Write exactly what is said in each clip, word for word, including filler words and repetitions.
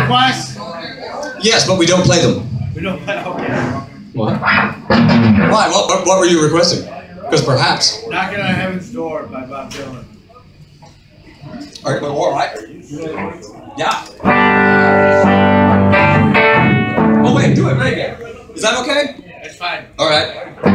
requests? Yes, but we don't play them. We don't play. Okay. What? Why? What, what, what were you requesting? Because perhaps. Knocking on Heaven's Door by Bob Dylan. All right, all right. Yeah. Oh wait, do it reggae. Is that okay? It's fine. All right.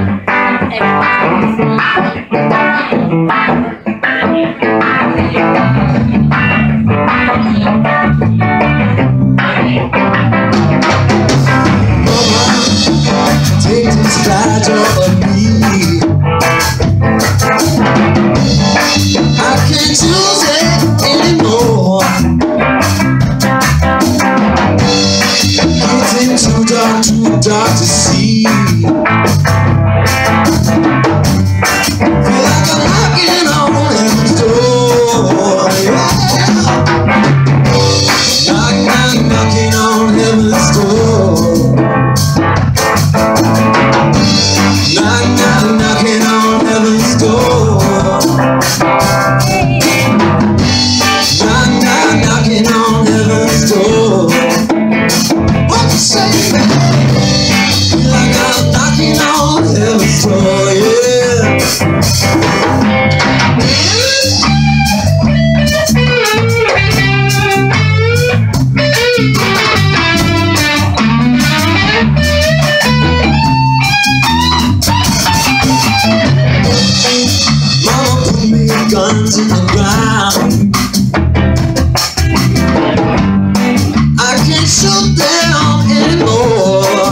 Take this badge off of me. I can't choose it anymore. It's too dark, too dark to see. Feel like I'm knocking on heaven's door. Yeah. Knock, knock, knocking on heaven's door. Knock, knock, knocking on heaven's door. Knock, knock, knocking on heaven's door. What you say, man? Feel like I'm knocking on heaven's door, yeah. Mama put me guns in the ground. I can't shoot them anymore.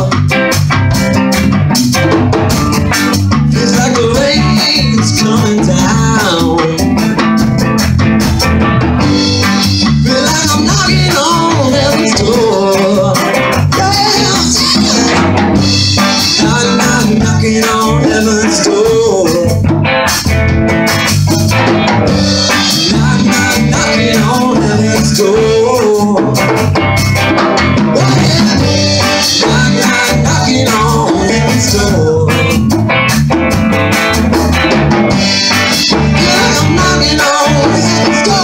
Feels like the rain's coming down. Feel like I'm knocking on heaven's door. Yeah. Knock, knock, knocking on heaven's door. Knock, knock, knocking on heaven's door. Knock, knock, knocking on heaven's door. Yeah, I'm knocking on heaven's door.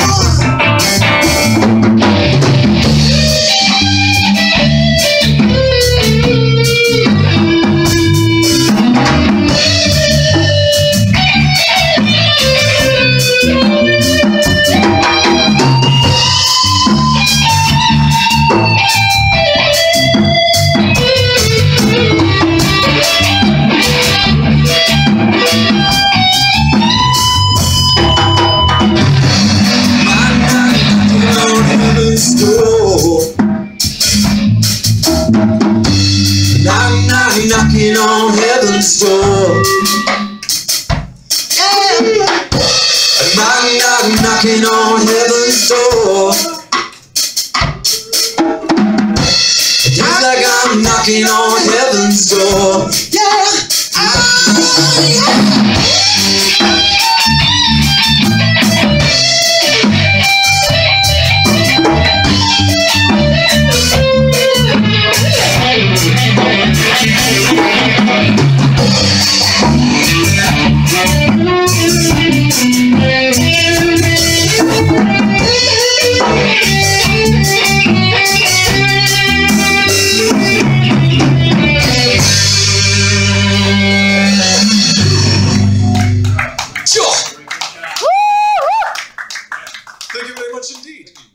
Knock, knock, knocking on heaven's door. Yeah. Knock, knock, knocking on heaven's door. Just like I'm knocking on heaven's door. Yeah. Ah, yeah. Thank you very much indeed.